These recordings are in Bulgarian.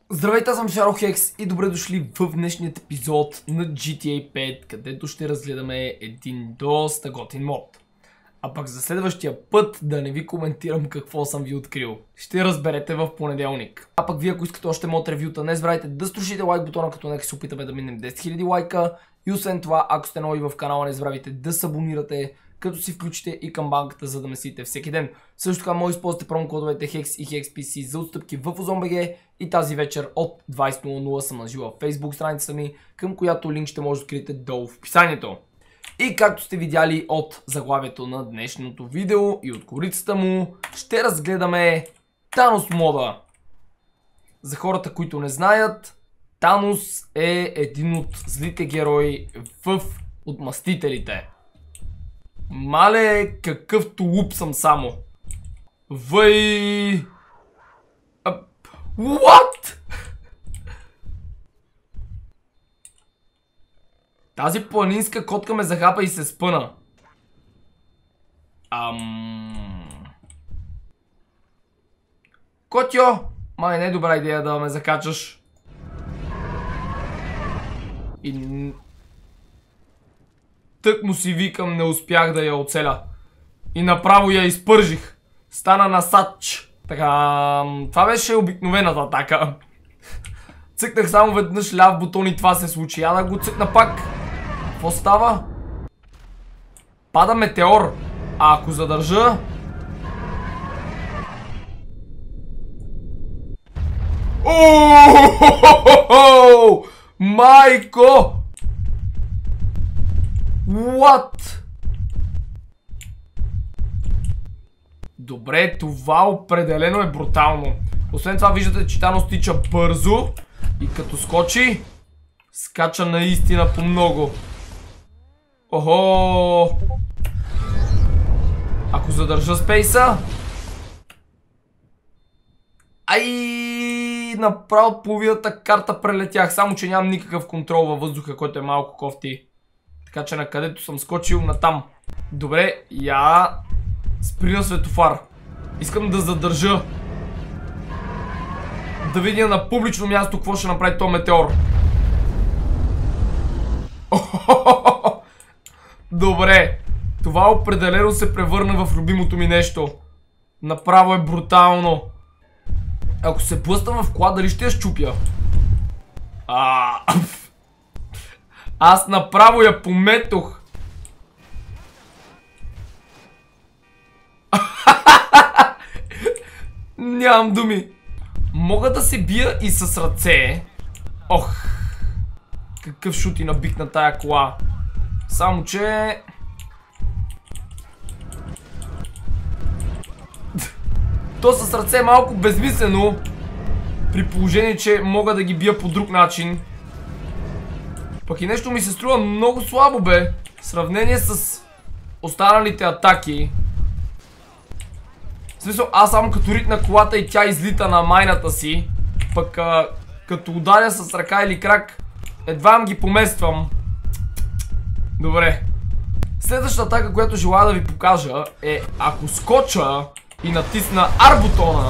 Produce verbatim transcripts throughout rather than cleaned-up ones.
Здравейте, аз съм Шарохекс и добре дошли в днешният епизод на джи ти ей пет, където ще разгледаме един доста готин мод. А пък за следващия път да не ви коментирам какво съм ви открил. Ще разберете в понеделник. А пък вие, ако искате още мод ревюта, не забравяйте да струшите лайк бутона, като нека се опитаме да минем десет хиляди лайка. И освен това, ако сте нови в канала, не забравяйте да се абонирате, като си включите и камбанката, за да месите всеки ден. Също така може да използвате промокодовете HEX и HEXPC за отстъпки в OZONBG и тази вечер от двайсет нула нула съм на жива в Facebook страница ми, към която линк ще може да откриете долу в описанието. И както сте видяли от заглавието на днешното видео и от корицата му, ще разгледаме Танос мода. За хората, които не знаят, Танос е един от злите герои в Отмъстителите. Мале, какъв тулуп съм само. Въй... А... What? Тази планинска котка ме захапа и се спъна. Ам... Котьо! Май не е добра идея да ме закачаш. И... Тък му си викам, не успях да я оцеля. И направо я изпържих. Стана насач. Така, това беше обикновената атака. Цъкнах само веднъж ляв бутон и това се случи. Я да го цъкна пак. Какво става? Пада метеор. А ако задържа... Ооо! Майко! What? Добре, това определено е брутално. Освен това виждате, че Танос тича бързо и като скочи, скача наистина по много. Охо! Ако задържа спейса... Ай! Направо половината карта прелетях, само че нямам никакъв контрол във въздуха, който е малко кофти. Така че на където съм скочил, натам. Добре, я спри на светофар. Искам да задържа. Да видя на публично място какво ще направи този метеор. Добре, това определено се превърна в любимото ми нещо. Направо е брутално. Ако се блъстам в кола, дали ще я щупя? А, Аз направо я пометох. Нямам думи. Мога да се бия и с ръце. Ох, какъв шут и набих на тая кола. Само че... То с ръце е малко безмислено. При положение, че мога да ги бия по друг начин. Пък и нещо ми се струва много слабо, бе. В сравнение с останалите атаки. В смисъл, аз само като ритна колата и тя излита на майната си. Пък а, като ударя с ръка или крак, едва ги помествам. Добре. Следващата атака, която желая да ви покажа, е ако скоча и натисна ар бутона,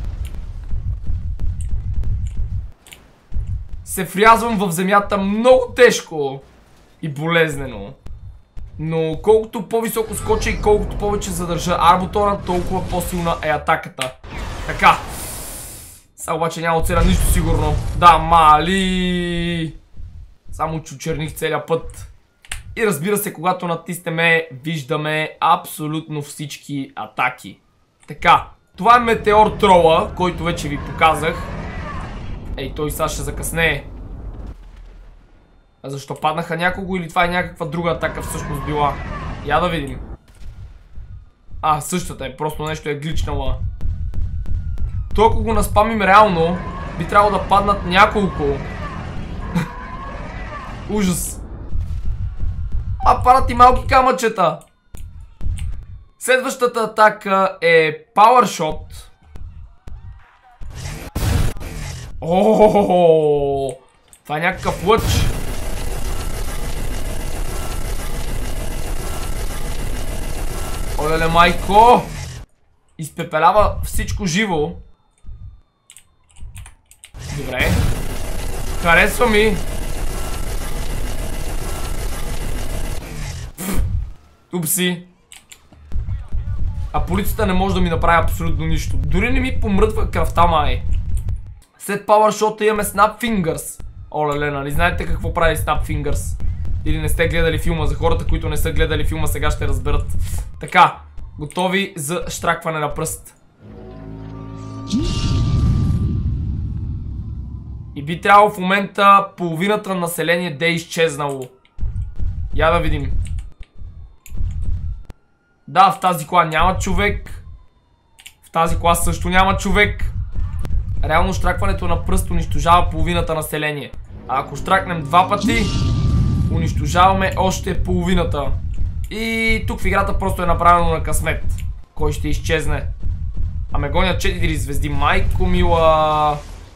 се врязвам в земята много тежко и болезнено. Но колкото по-високо скоча и колкото повече задържа ар бутона, толкова по-силна е атаката. Така. Сега обаче няма оцеля нищо сигурно. Да, мали. Само чучерних целия път. И разбира се, когато натиснеме, виждаме абсолютно всички атаки. Така. Това е метеор трола, който вече ви показах. Ей, той сега ще закъснее. А защо паднаха някого или това е някаква друга атака всъщност била? Я да видим. А, същата е, просто нещо е гличнала. То ако го наспамим реално, би трябвало да паднат няколко. Ужас. А, падат и малки камъчета. Следващата атака е Power Shot. Ооо, това е някакъв лъч. Олеле, майко! Изпепелява всичко живо. Добре. Харесва ми. Упси. А полицията не може да ми направи абсолютно нищо. Дори не ми помръдва кръвта, май. След PowerShot имаме Snap Fingers. Оле, нали знаете какво прави Snap Fingers? Или не сте гледали филма? За хората, които не са гледали филма, сега ще разберат. Така, готови за щракване на пръст. И би трябвало в момента половината на население да е изчезнало. Я да видим. Да, в тази кола няма човек. В тази кола също няма човек. Реално щракването на пръст унищожава половината население. А ако щракнем два пъти, унищожаваме още половината. И тук в играта просто е направено на късмет. Кой ще изчезне? А ме гонят четири звезди. Майко мила.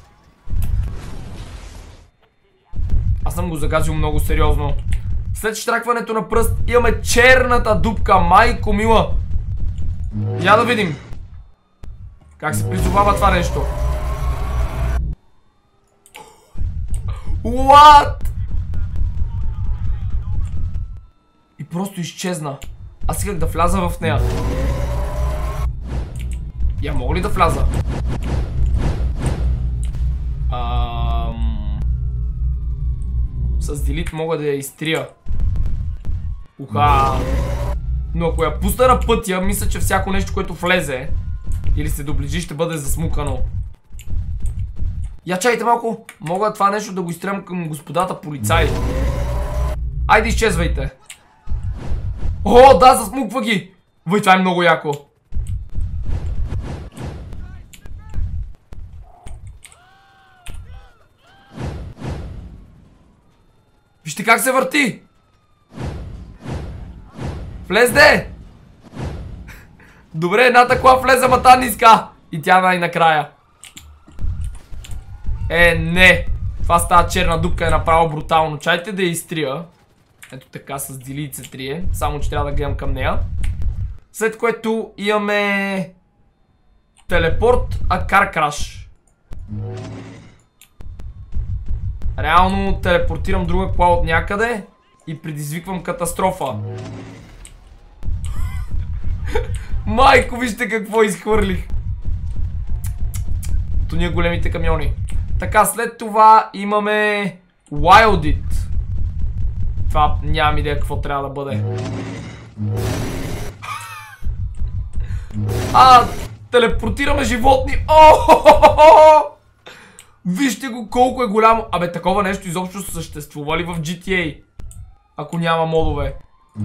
Аз съм го загазил много сериозно. След щракването на пръст имаме черната дупка. Майко мила. Я да видим как се призовава това нещо. What? И просто изчезна. Аз исках да вляза в нея. Я мога ли да вляза? Ам... С делит мога да я изтрия. Уха. Но ако я пусна на пътя, мисля, че всяко нещо, което влезе или се доближи, ще бъде засмукано. Я чайте малко. Мога това нещо да го изстрелям към господата полицаи. Айде, изчезвайте. О, да, засмуква ги. Въй, това е много яко. Вижте как се върти. Влезде. Добре, едната кола влезе, ма та не иска. И тя най-накрая. Е, не. Това става черна дупка, е направо брутално. Чайте да я изтрия. Ето така с делит се трие. Само че трябва да гледам към нея. След което имаме телепорт, а кар краш. Реално телепортирам друга кола от някъде и предизвиквам катастрофа. Майко, вижте какво изхвърлих. Ето ние големите камиони. Така, след това имаме Wildit. Това нямам идея какво трябва да бъде. А, телепортираме животни. О! Вижте го колко е голямо. Абе, такова нещо изобщо съществува ли в джи ти ей? Ако няма модове.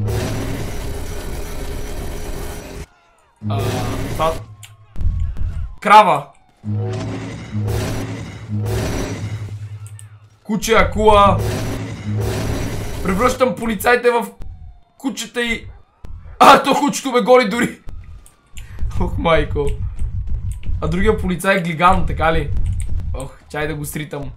А, това... Крава. Куче, акула. Превръщам полицайите в кучета и... А, то кучето ме гони дори. Ох, майко. А другия полицай е глиган, така ли? Ох, чай да го сритам.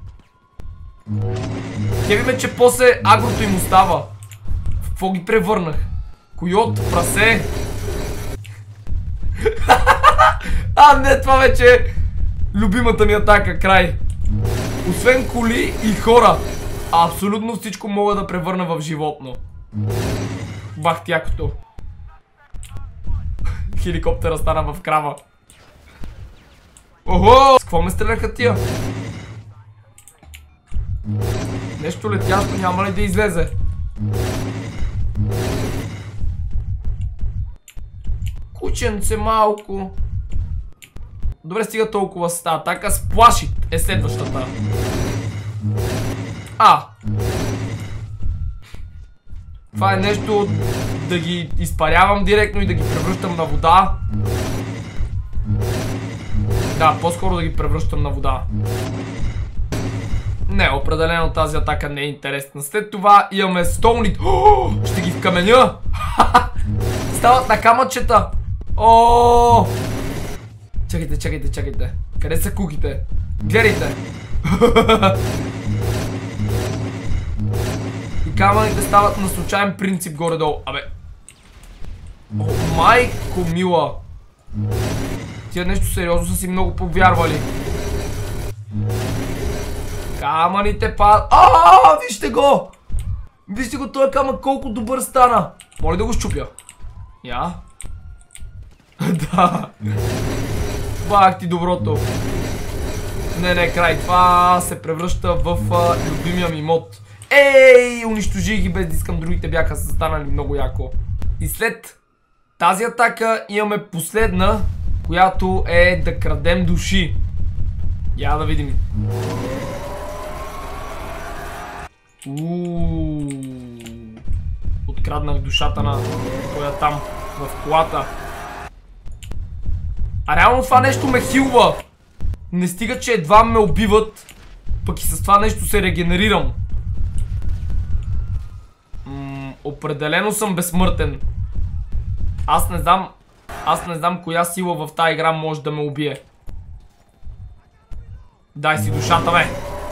Хеви ме, че после агрото им остава. В какво ги превърнах? Койот, прасе. А, не, това вече е любимата ми атака, край. Освен коли и хора, абсолютно всичко мога да превърна в животно. Бах тякото. Хеликоптера стана в крава. Охо! С какво ме стреляха тия? Нещо летящо няма ли да излезе? Кученце малко. Добре, стига толкова с тази атака. Сплашит е следващата. А! Това е нещо да ги изпарявам директно и да ги превръщам на вода. Да, по-скоро да ги превръщам на вода. Не, определено тази атака не е интересна. След това имаме столнит. Ще ги вкаменя. Стават на камъчета. О! Чакайте, чакайте, чакайте. Къде са куките? Гледайте. И камъните стават на случайен принцип горе-долу. Абе. О, майко мила. Тия нещо сериозно са си много повярвали. Камъните падат. Ааа, вижте го! Вижте го този камък колко добър стана. Моля да го щупя. Я. Да. Бах ти доброто. Не, не, край. Това се превръща в а, любимия ми мод. Ей, унищожих ги без да искам. Другите бяха станали много яко. И след тази атака имаме последна, която е да крадем души. Я да видим. Ууу. Откраднах душата на този там в колата. А реално това нещо ме хилва. Не стига, че едва ме убиват, пък и с това нещо се регенерирам. М- определено съм безсмъртен. Аз не знам, аз не знам коя сила в тази игра може да ме убие. Дай си душата, бе.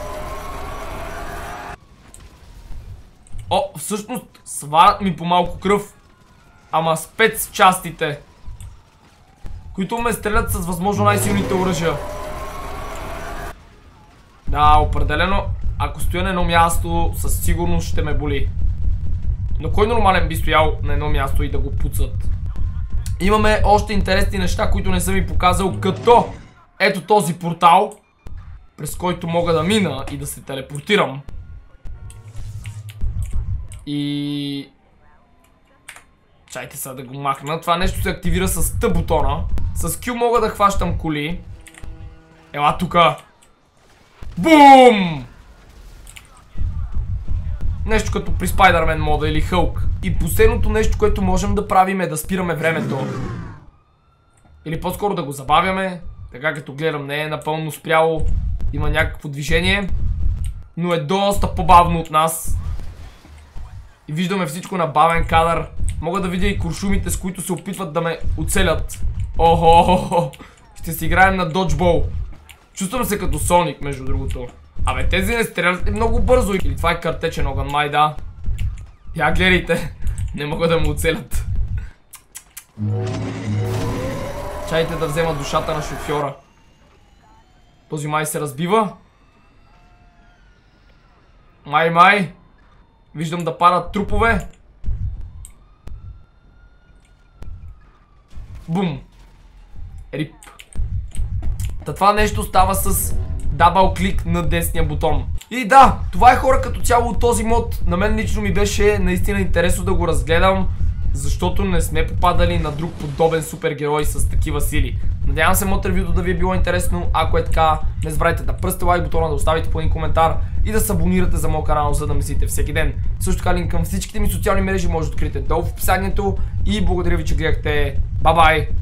О, всъщност сварят ми по малко кръв. Ама спец частите, които ме стрелят с възможно най-силните оръжия. Да, определено, ако стоя на едно място, със сигурност ще ме боли. Но кой нормален би стоял на едно място и да го пуцат? Имаме още интересни неща, които не съм ви показал, като ето този портал, през който мога да мина и да се телепортирам. И... чайте сега да го махна. Това нещо се активира с Т бутона. С Q мога да хващам коли. Ела тука. Бум! Нещо като при Spider-Man мода или Хълк. И последното нещо, което можем да правим, е да спираме времето. Или по-скоро да го забавяме. Така като гледам, не е напълно спряло. Има някакво движение, но е доста по-бавно от нас. И виждаме всичко на бавен кадър. Мога да видя и куршумите, с които се опитват да ме оцелят. Охо, ще си играем на доджбол. Чувствам се като Соник, между другото. Абе, тези не стрелят много бързо. Или това е картечен огън, май да. Я гледайте, не могат да му оцелят. Чайте да взема душата на шофьора. Този май се разбива. Май, май. Виждам да падат трупове. Бум. Рип. Та това нещо става с дабл клик на десния бутон. И да, това е, хора, като цяло от този мод. На мен лично ми беше наистина интересно да го разгледам, защото не сме попадали на друг подобен супергерой с такива сили. Надявам се мод ревюто да ви е било интересно. Ако е така, не забравяйте да пръсте лайк бутона, да оставите по един коментар и да се абонирате за моят канал, за да мислите всеки ден. Също така линк към всичките ми социални мрежи може да откриете долу в описанието. И благодаря ви, че гледахте. Бай-бай!